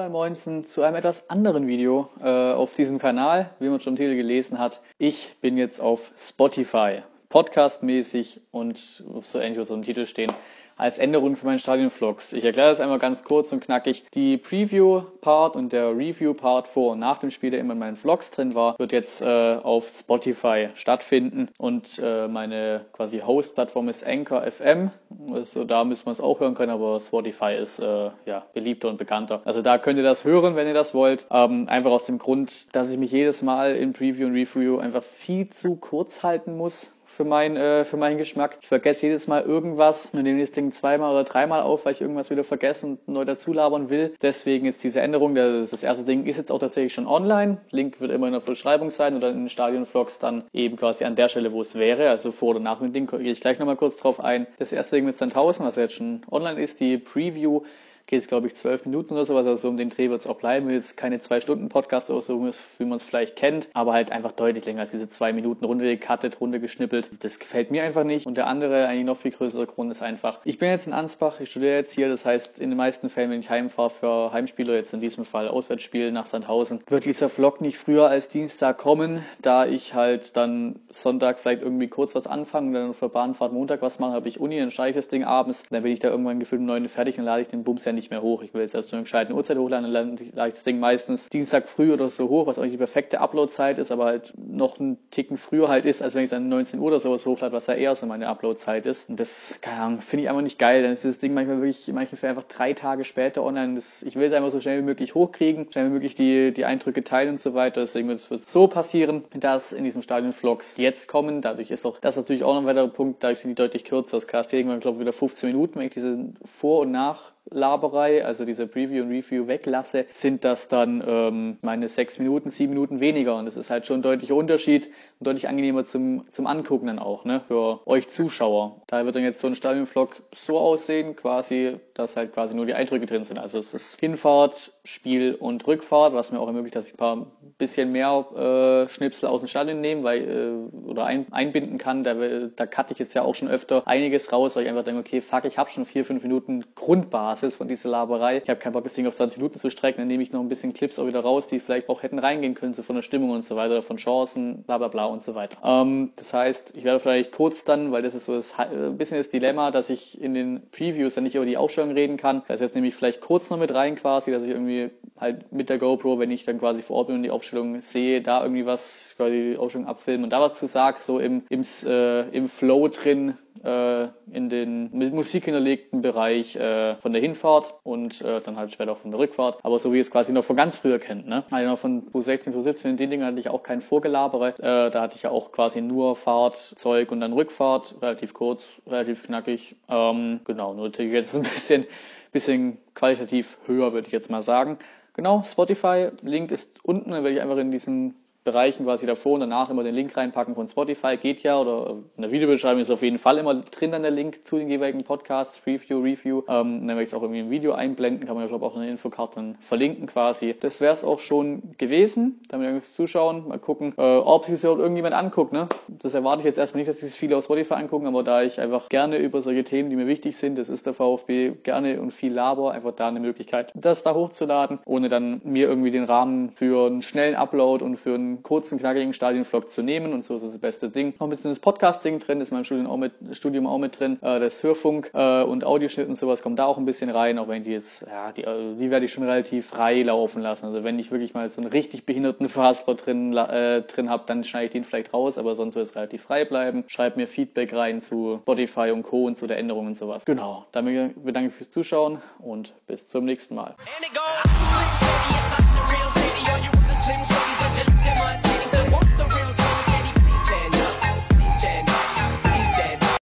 Moin Moinsen zu einem etwas anderen Video auf diesem Kanal, wie man schon im Titel gelesen hat. Ich bin jetzt auf Spotify, podcastmäßig und so ähnlich, was so im Titel stehen, als Änderung für meinen Stadion-Vlogs. Ich erkläre das einmal ganz kurz und knackig. Die Preview-Part und der Review-Part vor und nach dem Spiel, der immer in meinen Vlogs drin war, wird jetzt auf Spotify stattfinden und meine quasi Host-Plattform ist Anchor FM. Also da müssen wir es auch hören können, aber Spotify ist beliebter und bekannter. Also da könnt ihr das hören, wenn ihr das wollt. Einfach aus dem Grund, dass ich mich jedes Mal in Preview und Review einfach viel zu kurz halten muss. Für meinen Geschmack. Ich vergesse jedes Mal irgendwas und nehme das Ding zweimal oder dreimal auf, weil ich irgendwas wieder vergesse und neu dazu labern will. Deswegen jetzt diese Änderung. Das erste Ding ist jetzt auch tatsächlich schon online. Link wird immer in der Beschreibung sein oder in den Stadion-Vlogs dann eben quasi an der Stelle, wo es wäre. Also vor oder nach dem Ding gehe ich gleich nochmal kurz drauf ein. Das erste Ding mit Sandhausen, was jetzt schon online ist, die Preview, geht es, glaube ich, 12 Minuten oder sowas, also um den Dreh wird es auch bleiben. Jetzt keine 2-Stunden-Podcast oder so, wie man es vielleicht kennt, aber halt einfach deutlich länger als diese 2 Minuten runtergecuttet, runtergeschnippelt. Das gefällt mir einfach nicht. Und der andere, eigentlich noch viel größere Grund ist einfach, ich bin jetzt in Ansbach, ich studiere jetzt hier, das heißt, in den meisten Fällen, wenn ich heimfahre für Heimspiele, jetzt in diesem Fall Auswärtsspiel nach Sandhausen, wird dieser Vlog nicht früher als Dienstag kommen, da ich halt dann Sonntag vielleicht irgendwie kurz was anfange und dann auf der Bahnfahrt Montag was mache, habe ich Uni, dann steige ich das Ding abends, dann bin ich da irgendwann gefühlt um 9 Uhr fertig und lade ich den Bums ja nicht mehr hoch. Ich will jetzt also zu einer gescheiten Uhrzeit hochladen, dann lade ich das Ding meistens Dienstag früh oder so hoch, was auch nicht die perfekte Upload-Zeit ist, aber halt noch einen Ticken früher halt ist, als wenn ich es an 19 Uhr oder sowas hochlade, was ja eher so meine Upload-Zeit ist. Und das, keine Ahnung, finde ich einfach nicht geil. Dann ist das Ding manchmal wirklich, in manchen Fällen einfach 3 Tage später online. Ich will es einfach so schnell wie möglich hochkriegen, schnell wie möglich die Eindrücke teilen und so weiter. Deswegen wird es so passieren, dass in diesem Stadion-Vlogs jetzt kommen. Dadurch ist auch das natürlich auch noch ein weiterer Punkt, dadurch sind die deutlich kürzer. Das Cast irgendwann, glaube ich, wieder 15 Minuten, wenn ich diese Vor- und Nachlaberei, also diese Preview und Review weglasse, sind das dann meine 6 Minuten, 7 Minuten weniger. Und das ist halt schon ein deutlicher Unterschied und deutlich angenehmer zum Angucken dann auch, ne, für euch Zuschauer. Da wird dann jetzt so ein Stadion-Vlog so aussehen, quasi, dass halt quasi nur die Eindrücke drin sind. Also es ist Hinfahrt, Spiel und Rückfahrt, was mir auch ermöglicht, dass ich ein bisschen mehr Schnipsel aus dem Stadion nehme, oder einbinden kann. Da cutte ich jetzt ja auch schon öfter einiges raus, weil ich einfach denke, okay, fuck, ich habe schon 4-5 Minuten Grundbasis von dieser Laberei. Ich habe keinen Bock, das Ding auf 20 Minuten zu strecken, dann nehme ich noch ein bisschen Clips auch wieder raus, die vielleicht auch hätten reingehen können, so von der Stimmung und so weiter, von Chancen, bla bla bla und so weiter. Das heißt, ich werde vielleicht kurz dann, weil das ist so ein bisschen das Dilemma, dass ich in den Previews dann nicht über die Aufstellung reden kann. Das heißt, nehme ich vielleicht kurz noch mit rein quasi, dass ich irgendwie halt mit der GoPro, wenn ich dann quasi vor Ort bin und die Aufstellung sehe, da irgendwie was, quasi die Aufstellung abfilmen und da was zu sagen, so im Flow drin, in den mit Musik hinterlegten Bereich von der Hinfahrt und dann halt später auch von der Rückfahrt. Aber so wie ihr es quasi noch von ganz früher kennt, ne? Also noch von 2016, 2017, in den Dingen hatte ich auch kein Vorgelabere. Da hatte ich ja auch quasi nur Fahrt, Zeug und dann Rückfahrt. Relativ kurz, relativ knackig. Genau, nur natürlich jetzt ein bisschen qualitativ höher, würde ich jetzt mal sagen. Genau, Spotify, Link ist unten, dann werde ich einfach in diesen Bereichen quasi davor und danach immer den Link reinpacken von Spotify, geht ja, oder in der Videobeschreibung ist auf jeden Fall immer drin dann der Link zu den jeweiligen Podcasts, Review. Dann werde ich es auch irgendwie im Video einblenden, kann man ja, glaube ich, auch in der Infokarte dann verlinken quasi. Das wäre es auch schon gewesen, damit wir zuschauen, mal gucken, ob sich das überhaupt irgendjemand anguckt, ne? Das erwarte ich jetzt erstmal nicht, dass sich viele auf Spotify angucken, aber da ich einfach gerne über solche Themen, die mir wichtig sind, das ist der VfB, gerne und viel Laber, einfach da eine Möglichkeit, das da hochzuladen, ohne dann mir irgendwie den Rahmen für einen schnellen Upload und für einen kurzen, knackigen Stadion-Vlog zu nehmen, und so ist das beste Ding. Noch ein bisschen das Podcast-Ding drin, ist in meinem Studium auch mit drin, das Hörfunk und Audioschnitt und sowas kommt da auch ein bisschen rein, auch wenn die jetzt, die werde ich schon relativ frei laufen lassen. Also wenn ich wirklich mal so einen richtig behinderten Fastball drin habe, dann schneide ich den vielleicht raus, aber sonst wird es relativ frei bleiben. Schreibt mir Feedback rein zu Spotify und Co. und zu der Änderung und sowas. Genau, damit bedanke ich fürs Zuschauen und bis zum nächsten Mal.